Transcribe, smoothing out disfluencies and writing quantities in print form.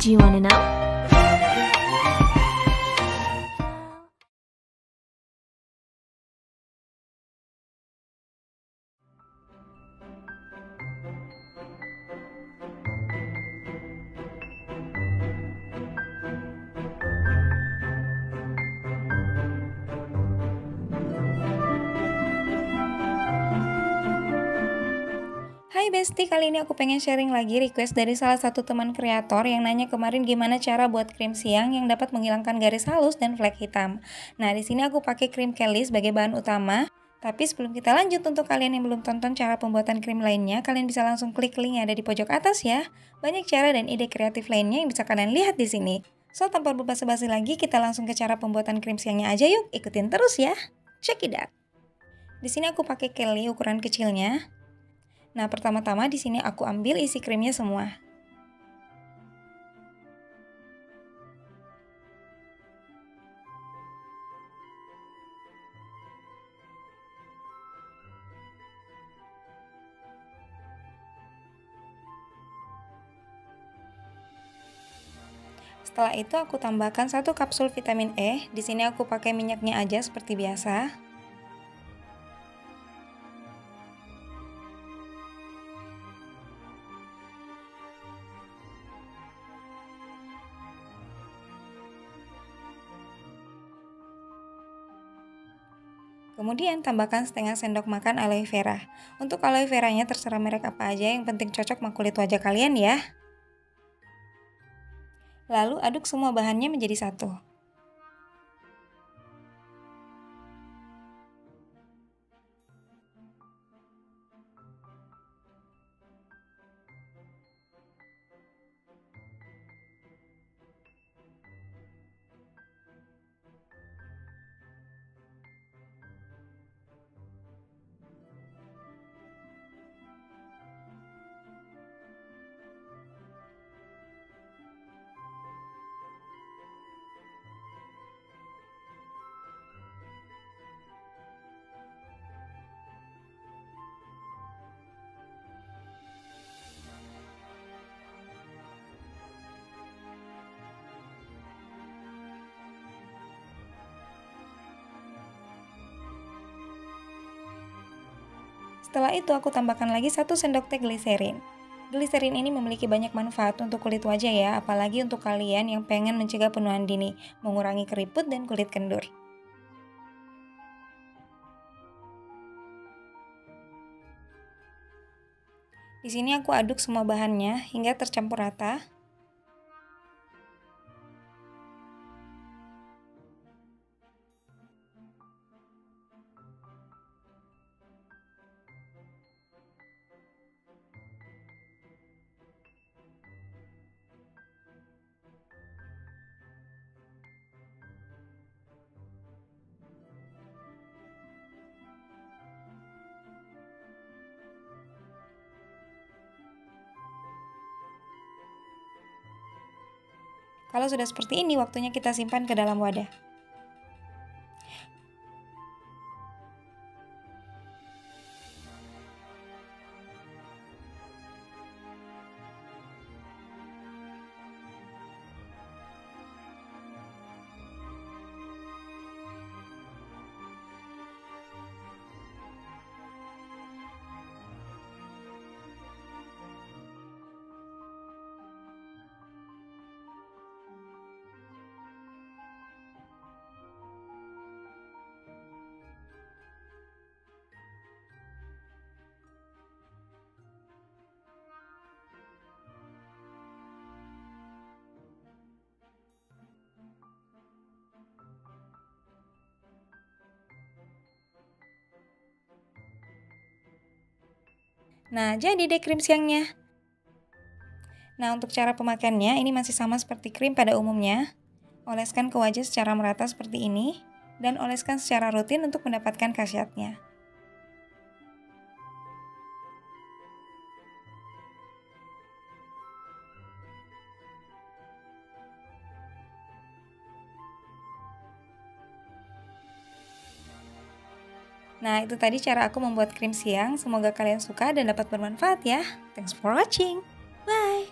Do you wanna know? Hai Besti, kali ini aku pengen sharing lagi request dari salah satu teman kreator yang nanya kemarin gimana cara buat krim siang yang dapat menghilangkan garis halus dan flek hitam. Nah, di sini aku pakai krim Kelly sebagai bahan utama. Tapi sebelum kita lanjut, untuk kalian yang belum tonton cara pembuatan krim lainnya, kalian bisa langsung klik link yang ada di pojok atas ya. Banyak cara dan ide kreatif lainnya yang bisa kalian lihat di sini. So, tanpa berbasa-basi lagi, kita langsung ke cara pembuatan krim siangnya aja yuk. Ikutin terus ya. Check it out. Di sini aku pakai Kelly ukuran kecilnya. Nah, pertama-tama di sini aku ambil isi krimnya semua. Setelah itu aku tambahkan 1 kapsul vitamin E. Di sini aku pakai minyaknya aja seperti biasa. Kemudian tambahkan setengah sendok makan aloe vera. Untuk aloe veranya terserah merek apa aja, yang penting cocok sama kulit wajah kalian ya. Lalu aduk semua bahannya menjadi satu. Setelah itu aku tambahkan lagi 1 sendok teh gliserin. Gliserin ini memiliki banyak manfaat untuk kulit wajah ya, apalagi untuk kalian yang pengen mencegah penuaan dini, mengurangi keriput dan kulit kendur. Di sini aku aduk semua bahannya hingga tercampur rata. Kalau sudah seperti ini, waktunya kita simpan ke dalam wadah. Nah, jadi deh krim siangnya. Nah, untuk cara pemakaiannya ini masih sama seperti krim pada umumnya. Oleskan ke wajah secara merata seperti ini, dan oleskan secara rutin untuk mendapatkan khasiatnya. Nah, itu tadi cara aku membuat krim siang. Semoga kalian suka dan dapat bermanfaat ya. Thanks for watching. Bye!